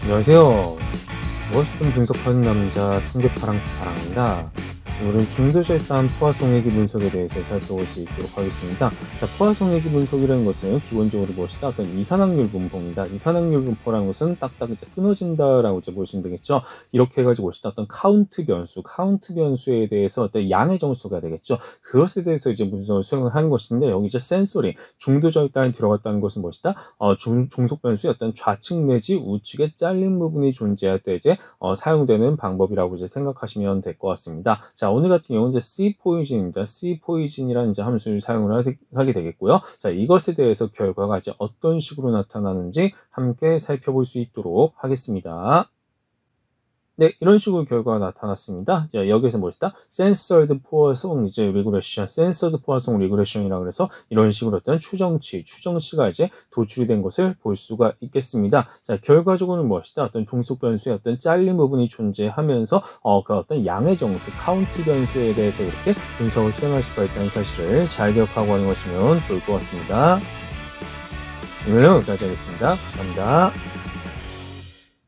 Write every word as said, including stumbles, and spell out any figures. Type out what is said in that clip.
안녕하세요. 무엇이든 분석하는 남자 통계파랑파랑입니다. 오늘은 중도절단 포화송액이 분석에 대해서 살펴볼 수 있도록 하겠습니다. 자, 포화송액이 분석이라는 것은 기본적으로 무엇이다? 어떤 이산화율 분포입니다. 이산화율 분포라는 것은 딱딱 이제 끊어진다라고 이제 보시면 되겠죠. 이렇게 해가지고 무엇이다? 어떤 카운트 변수, 카운트 변수에 대해서 어떤 양의 정수가 되겠죠. 그것에 대해서 이제 분석을 수행을 하는 것인데, 여기 이제 센서링, 중도절단이 들어갔다는 것은 무엇이다? 어, 중, 종속 변수의 어떤 좌측 내지 우측에 잘린 부분이 존재할 때 이제 어, 사용되는 방법이라고 이제 생각하시면 될 것 같습니다. 자, 오늘 같은 경우는 이제 C 포이즌입니다. C 포이즌이라는 이제 함수를 사용을 하게 되겠고요. 자, 이것에 대해서 결과가 이제 어떤 식으로 나타나는지 함께 살펴볼 수 있도록 하겠습니다. 네, 이런 식으로 결과가 나타났습니다. 자, 여기서 무엇이다? Censored 포화송 이제 리그레션, Censored 포화송 리그레션이라고 해서 이런 식으로 어떤 추정치, 추정치가 이제 도출이 된 것을 볼 수가 있겠습니다. 자, 결과적으로는 무엇이다? 어떤 종속 변수의 어떤 잘린 부분이 존재하면서 어, 그 어떤 양의 정수, 카운트 변수에 대해서 이렇게 분석을 수행할 수가 있다는 사실을 잘 기억하고 하는 것이면 좋을 것 같습니다. 오늘은 여기까지 하겠습니다. 감사합니다.